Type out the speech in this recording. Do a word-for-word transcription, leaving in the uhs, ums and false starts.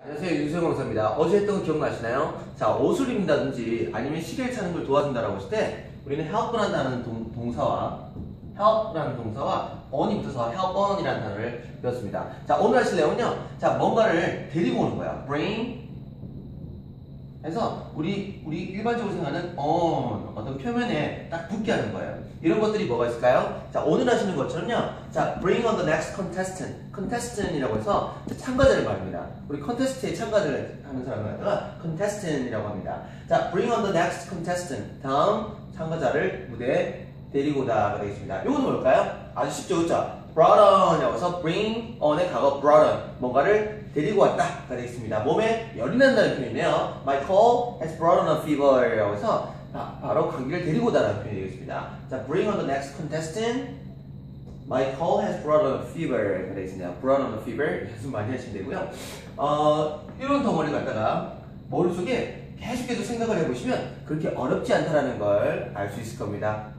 안녕하세요, 윤수영 강사입니다. 어제 했던 거 기억나시나요? 자, 옷을 입는다든지 아니면 시계를 차는 걸 도와준다라고 했을 때 우리는 help라는 동, 동사와 help라는 동사와 on이 붙어서 help on이라는 단어를 배웠습니다. 자, 오늘 하실 내용은요. 자, 뭔가를 데리고 오는 거야. bring 해서 우리 우리 일반적으로 생각하는 on 어떤 표면에 딱 붙게 하는 거예요. 이런 것들이 뭐가 있을까요? 자, 오늘 하시는 것처럼요. 자, bring on the next contestant. contestant이라고 해서 참가자를 말합니다. 우리 컨테스트에 참가를 하는 사람을 갖다가 contestant이라고 합니다. 자, bring on the next contestant. 다음 참가자를 무대에 데리고 오다가 되겠습니다. 이거는 뭘까요? 아주 쉽죠, 그렇죠? brought on이라고 해서 bring on의 과거 brought on. 뭔가를 데리고 왔다가 되겠습니다. 몸에 열이 난다는 표현이네요. My cold has brought on a fever 라고 해서 아, 바로 감기를 데리고 오다라는 표현이 되겠습니다. 자, bring on the next contestant. My cold has brought on a fever 가 되겠습니다. brought on a fever 연습 많이 하시면 되고요. 어, 이런 덩어리 갖다가 머릿속에 계속 계속 생각을 해보시면 그렇게 어렵지 않다라는 걸 알 수 있을 겁니다.